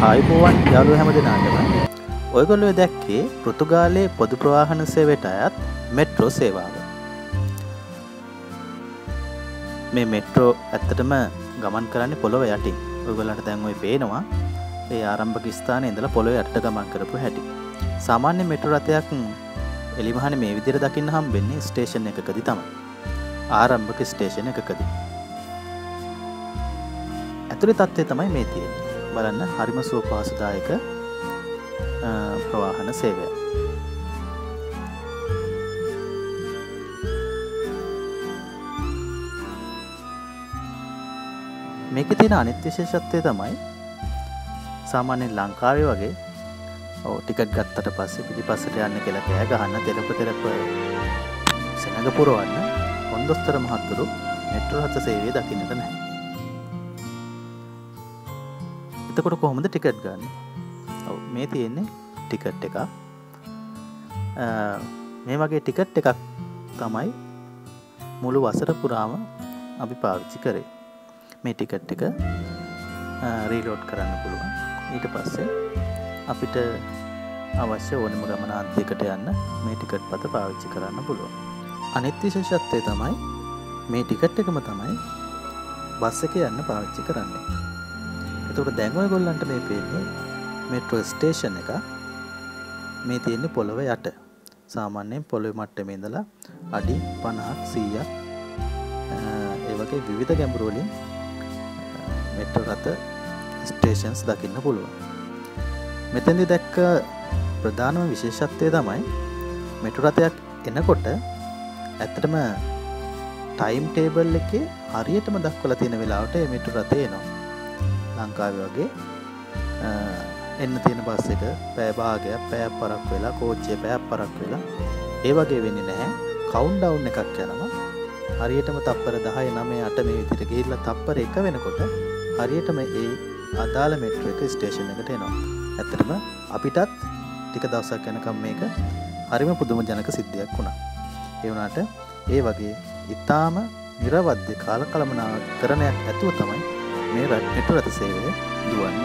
ආයුබෝවන් යාළුවෝ හැමදෙනාටම. ඔයගොල්ලෝ දැක්කේ පෘතුගාලයේ පොදු ප්‍රවාහන සේවයට අයත් මෙට්‍රෝ සේවාව. මේ මෙට්‍රෝ ඇත්තටම ගමන් කරන්නේ පොළොව යටින්. ඔයගොල්ලන්ට දැන් ඔය පේනවා ඒ ආරම්භක ස්ථානයේ ඉඳලා පොළොව යටට ගමන් කරපු හැටි. සාමාන්‍ය මෙට්‍රෝ රථයක් එලිමහනේ මේ විදිහට දකින්න හම්බෙන්නේ ස්ටේෂන් එකකදී තමයි. ආරම්භක ස්ටේෂන් එකකදී. ඇතුළේ තත්ත්වය තමයි මේ තියෙන්නේ. බලන්න හරිම සුවපහසුදායක ප්‍රවාහන සේවය. මේකේ තියෙන අනිත් විශේෂත්වය තමයි සාමාන්‍යයෙන් ලංකාවේ වගේ ටිකට් ගත්තට පස්සේ පිටිපස්සට යන්න කියලා කෑ ගහන්න තෙරප සෙනඟ පුරවන්න කොන්දොස්තර මහත්තුරු මෙට්‍රෝ රථ සේවය දකින්නට නැහැ. එතකොට කොහොමද ටිකට් ගන්න? ඔව් මේ තියෙන්නේ ටිකට් එකක්. මේ වගේ ටිකට් එකක් තමයි මුළු වසර පුරාම අපි පාවිච්චි කරේ. මේ ටිකට් එක රීලෝඩ් කරන්න පුළුවන්. ඊට පස්සේ අපිට අවශ්‍ය ඕනම ගමනාන්තයකට යන්න මේ ටිකට් පත පාවිච්චි කරන්න පුළුවන්. අනිත් විශේෂත්වය තමයි මේ ටිකට් එකම තමයි බස් එකේ යන්න පාවිච්චි කරන්නේ. එතකොට දැන් ඔයගොල්ලන්ට මේ පේන්නේ මෙට්‍රෝ ස්ටේෂන් එක. මේ තියෙන්නේ පොළොව යට. සාමාන්‍යයෙන් පොළොවේ මට්ටමේ ඉඳලා අඩි 50ක් 100ක් ඒ වගේ විවිධ ගැඹුරු වලින් මෙට්‍රෝ රථ ස්ටේෂන්ස් දකින්න පුළුවන්. මෙතෙන්දී දැක්ක ප්‍රධානම විශේෂත්වය තමයි මෙට්‍රෝ රථයක් එනකොට ඇත්තටම ටයිම් ටේබල් එකේ හරියටම දක්වලා තියෙන වෙලාවට මේ මෙට්‍රෝ රථය එනවා. ලංකාවේ වගේ එන්න තියෙන බස් එක පැය භාගයක් පැයක් පරක් වෙලා කෝච්චිය පැයක් පරක් වෙලා ඒ වගේ වෙන්නේ නැහැ. කවුන්ට් ඩවුන් එකක් යනවා. හරියටම තප්පර 10 9 8 මේ විදිහට ගිහිල්ලා තප්පර 1 වෙනකොට හරියටම ඒ අදාළ මෙට්‍රෝ එක ස්ටේෂන් එකට එනවා. ඇත්තටම අපිටත් ටික දවසක් යනකම් මේක හරිම පුදුම ජනක සිද්ධියක් වුණා. ඒ වුණාට ඒ වගේ ඊටාම නිර්වද්‍ය කාලකලමනාකරණයක් ඇතුව තමයි මේ මෙට්‍රෝ රථ සේවය දුවන්නේ.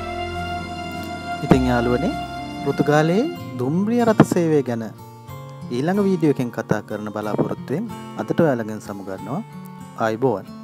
ඉතින් යාළුවනේ පෘතුගාලයේ දුම්රිය රථ සේවය ගැන ඊළඟ වීඩියෝ එකෙන් කතා කරන බලාපොරොත්තුවෙන් අදට ඔයාලගෙන් සමුගන්නවා. ආයුබෝවන්.